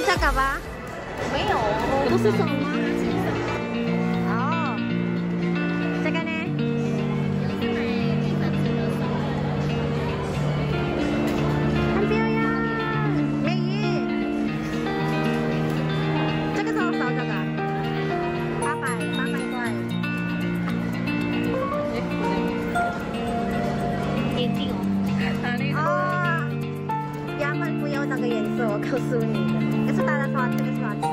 这个吧？ 没有， 不是手吗？哦，这个呢？很漂亮，美鱼。这个多少？这个800块。 眼镜哦，哪里？ 哦，衙门不要那个颜色，我告诉你的。这是大家刷，这个刷。